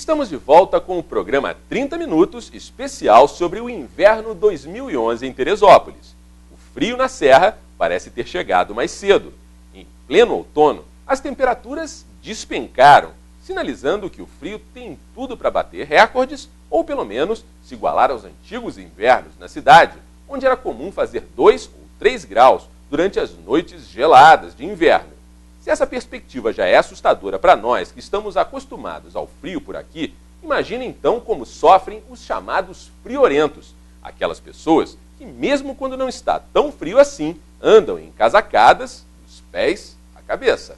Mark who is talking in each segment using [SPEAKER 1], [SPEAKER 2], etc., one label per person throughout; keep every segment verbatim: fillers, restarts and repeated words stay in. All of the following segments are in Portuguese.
[SPEAKER 1] Estamos de volta com o programa trinta minutos, especial sobre o inverno dois mil e onze em Teresópolis. O frio na serra parece ter chegado mais cedo. Em pleno outono, as temperaturas despencaram, sinalizando que o frio tem tudo para bater recordes ou pelo menos se igualar aos antigos invernos na cidade, onde era comum fazer dois ou três graus durante as noites geladas de inverno. Se essa perspectiva já é assustadora para nós que estamos acostumados ao frio por aqui, imagine então como sofrem os chamados friorentos, aquelas pessoas que mesmo quando não está tão frio assim, andam encasacadas dos pés à cabeça.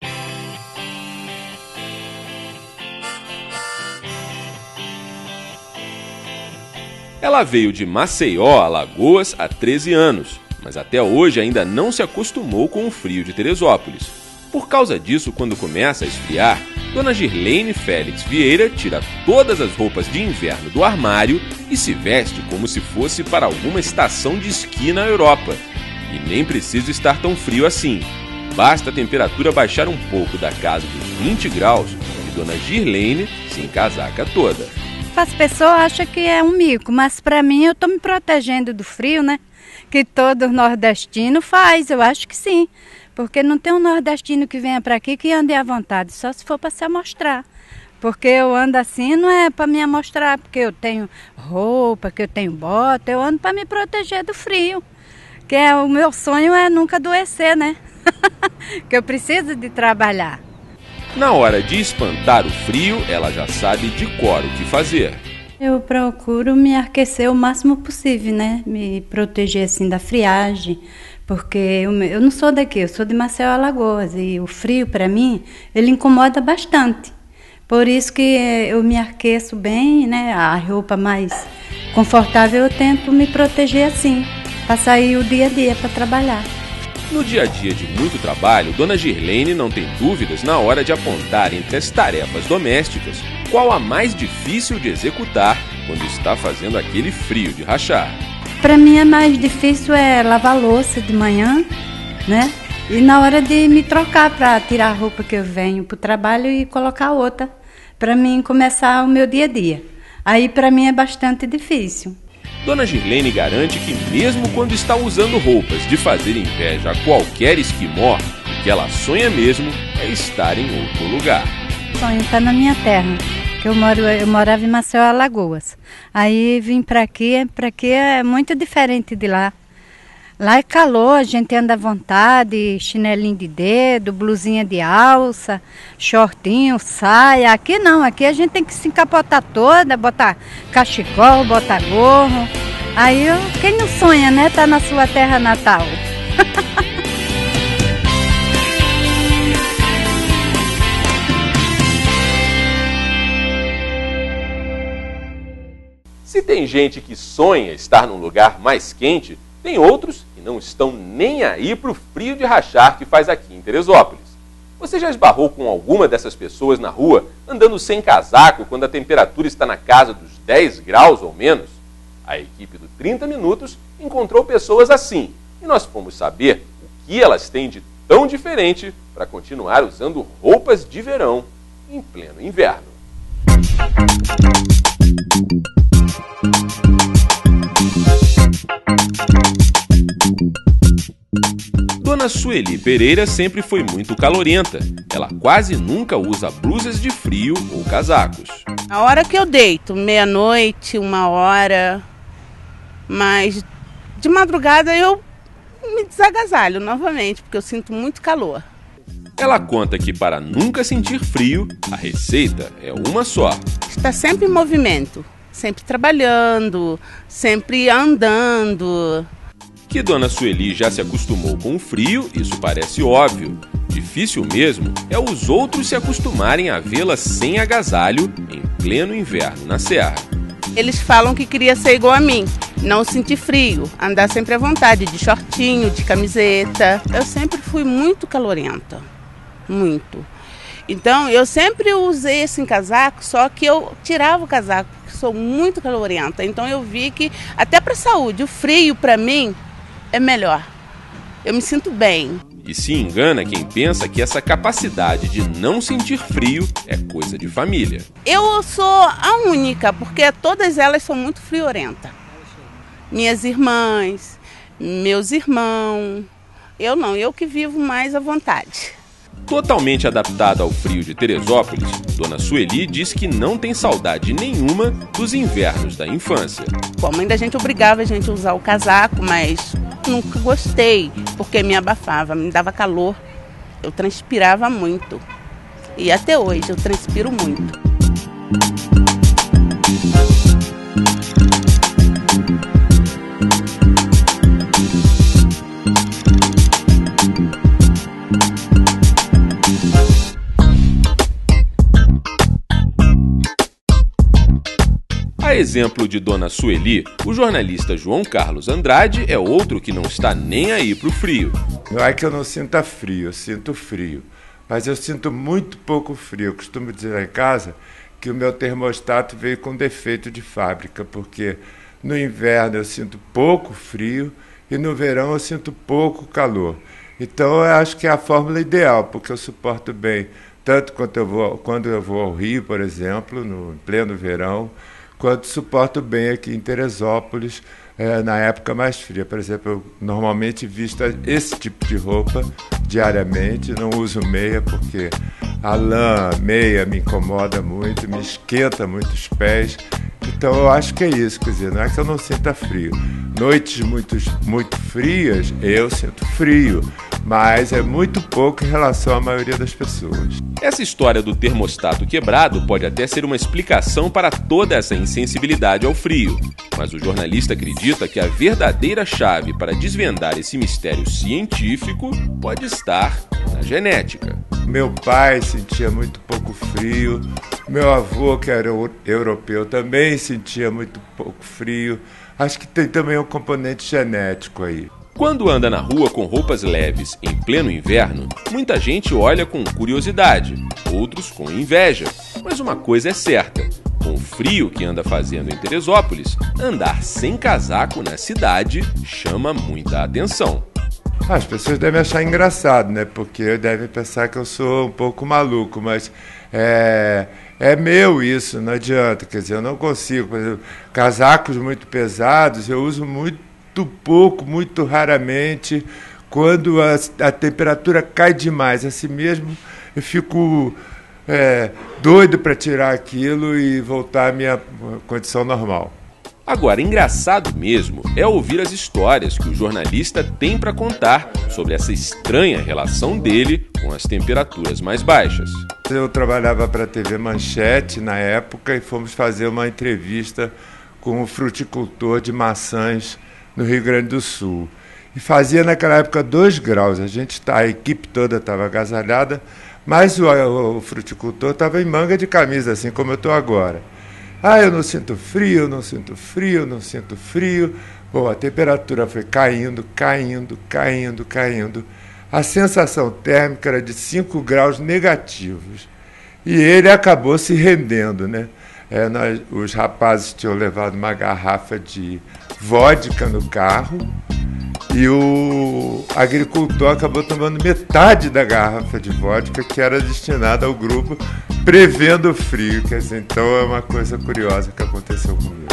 [SPEAKER 1] Ela veio de Maceió, Alagoas, há treze anos, mas até hoje ainda não se acostumou com o frio de Teresópolis. Por causa disso, quando começa a esfriar, Dona Girlene Félix Vieira tira todas as roupas de inverno do armário e se veste como se fosse para alguma estação de esqui na Europa. E nem precisa estar tão frio assim. Basta a temperatura baixar um pouco da casa dos vinte graus e Dona Girlene se encasaca toda.
[SPEAKER 2] As pessoas acham que é um mico, mas para mim eu estou me protegendo do frio, né? Que todo nordestino faz, eu acho que sim. Porque não tem um nordestino que venha para aqui que ande à vontade, só se for para se amostrar. Porque eu ando assim não é para me amostrar, porque eu tenho roupa, que eu tenho bota, eu ando para me proteger do frio. Que é, o meu sonho é nunca adoecer, né? Que eu preciso de trabalhar.
[SPEAKER 1] Na hora de espantar o frio, ela já sabe de cor o que fazer.
[SPEAKER 2] Eu procuro me aquecer o máximo possível, né? Me proteger assim da friagem. Porque eu, eu não sou daqui, eu sou de Maceió, Alagoas, e o frio para mim, ele incomoda bastante. Por isso que eu me aqueço bem, né? A roupa mais confortável eu tento me proteger assim, para sair o dia a dia para trabalhar.
[SPEAKER 1] No dia a dia de muito trabalho, Dona Girlene não tem dúvidas na hora de apontar entre as tarefas domésticas qual a mais difícil de executar quando está fazendo aquele frio de rachar.
[SPEAKER 2] Para mim é mais difícil é lavar louça de manhã, né? E na hora de me trocar para tirar a roupa que eu venho para o trabalho e colocar outra, para mim começar o meu dia a dia. Aí para mim é bastante difícil.
[SPEAKER 1] Dona Girlene garante que mesmo quando está usando roupas de fazer inveja a qualquer esquimó, o que ela sonha mesmo é estar em outro lugar.
[SPEAKER 2] O sonho está na minha terra. Que eu, moro, eu morava em Maceió, Alagoas. Aí vim para aqui, para aqui é muito diferente de lá. Lá é calor, a gente anda à vontade, chinelinho de dedo, blusinha de alça, shortinho, saia. Aqui não, aqui a gente tem que se encapotar toda, botar cachecol, botar gorro. Aí eu, quem não sonha, né, tá na sua terra natal.
[SPEAKER 1] Se tem gente que sonha estar num lugar mais quente, tem outros que não estão nem aí para o frio de rachar que faz aqui em Teresópolis. Você já esbarrou com alguma dessas pessoas na rua, andando sem casaco quando a temperatura está na casa dos dez graus ou menos? A equipe do trinta minutos encontrou pessoas assim e nós fomos saber o que elas têm de tão diferente para continuar usando roupas de verão em pleno inverno. Dona Sueli Pereira sempre foi muito calorenta. Ela quase nunca usa blusas de frio ou casacos.
[SPEAKER 3] A hora que eu deito, meia-noite, uma hora, mas de madrugada eu me desagasalho novamente, porque eu sinto muito calor.
[SPEAKER 1] Ela conta que para nunca sentir frio, a receita é uma só.
[SPEAKER 3] Está sempre em movimento, sempre trabalhando, sempre andando.
[SPEAKER 1] Que Dona Sueli já se acostumou com o frio, isso parece óbvio. Difícil mesmo é os outros se acostumarem a vê-la sem agasalho em pleno inverno na serra.
[SPEAKER 3] Eles falam que queria ser igual a mim, não sentir frio, andar sempre à vontade, de shortinho, de camiseta. Eu sempre fui muito calorenta, muito. Então eu sempre usei esse casaco, só que eu tirava o casaco, porque sou muito calorenta. Então eu vi que até para a saúde, o frio para mim é melhor. Eu me sinto bem.
[SPEAKER 1] E se engana quem pensa que essa capacidade de não sentir frio é coisa de família.
[SPEAKER 3] Eu sou a única, porque todas elas são muito friorentas. Minhas irmãs, meus irmãos, eu não, eu que vivo mais à vontade.
[SPEAKER 1] Totalmente adaptada ao frio de Teresópolis, Dona Sueli diz que não tem saudade nenhuma dos invernos da infância.
[SPEAKER 3] Bom, a mãe da gente obrigava a gente a usar o casaco, mas nunca gostei, porque me abafava, me dava calor. Eu transpirava muito. E até hoje eu transpiro muito.
[SPEAKER 1] A exemplo de Dona Sueli, o jornalista João Carlos Andrade é outro que não está nem aí pro frio.
[SPEAKER 4] Não é que eu não sinta frio, eu sinto frio. Mas eu sinto muito pouco frio. Eu costumo dizer lá em casa que o meu termostato veio com defeito de fábrica, porque no inverno eu sinto pouco frio e no verão eu sinto pouco calor. Então eu acho que é a fórmula ideal, porque eu suporto bem, tanto quanto eu vou, quando eu vou ao Rio, por exemplo, no pleno verão, quanto suporto bem aqui em Teresópolis, é, na época mais fria. Por exemplo, eu normalmente visto esse tipo de roupa diariamente, não uso meia porque a lã, meia me incomoda muito, me esquenta muito os pés. Então eu acho que é isso, quer dizer, não é que eu não sinta frio. Noites muito, muito frias, eu sinto frio, mas é muito pouco em relação à maioria das pessoas.
[SPEAKER 1] Essa história do termostato quebrado pode até ser uma explicação para toda essa insensibilidade ao frio, mas o jornalista acredita que a verdadeira chave para desvendar esse mistério científico pode estar na genética.
[SPEAKER 4] Meu pai sentia muito pouco frio, meu avô, que era europeu, também sentia muito pouco frio. Acho que tem também um componente genético aí.
[SPEAKER 1] Quando anda na rua com roupas leves em pleno inverno, muita gente olha com curiosidade, outros com inveja. Mas uma coisa é certa, com o frio que anda fazendo em Teresópolis, andar sem casaco na cidade chama muita atenção.
[SPEAKER 4] As pessoas devem achar engraçado, né? Porque devem pensar que eu sou um pouco maluco, mas é, é meu isso, não adianta. Quer dizer, eu não consigo. Por exemplo, casacos muito pesados eu uso muito pouco, muito raramente. Quando a, a temperatura cai demais, assim mesmo, eu fico é, doido para tirar aquilo e voltar à minha condição normal.
[SPEAKER 1] Agora, engraçado mesmo é ouvir as histórias que o jornalista tem para contar sobre essa estranha relação dele com as temperaturas mais baixas.
[SPEAKER 4] Eu trabalhava para a T V Manchete na época e fomos fazer uma entrevista com um fruticultor de maçãs no Rio Grande do Sul. E fazia naquela época dois graus, a, gente, a equipe toda estava agasalhada, mas o, o, o fruticultor estava em manga de camisa, assim como eu estou agora. Ah, eu não sinto frio, não sinto frio, não sinto frio. Bom, a temperatura foi caindo, caindo, caindo, caindo. A sensação térmica era de cinco graus negativos. E ele acabou se rendendo, né? É, nós, os rapazes tinham levado uma garrafa de vodka no carro e o agricultor acabou tomando metade da garrafa de vodka que era destinada ao grupo, prevendo o frio. Quer dizer, então é uma coisa curiosa que aconteceu comigo.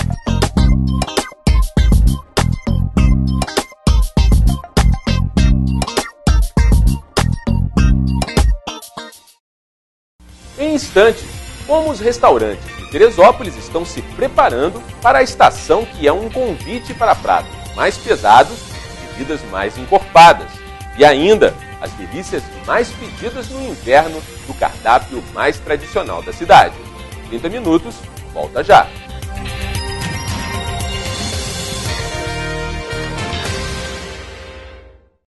[SPEAKER 1] Em instantes, como os restaurantes de Teresópolis estão se preparando para a estação que é um convite para pratos mais pesados e bebidas mais encorpadas. E ainda, as delícias mais pedidas no inverno do cardápio mais tradicional da cidade. trinta minutos, volta já!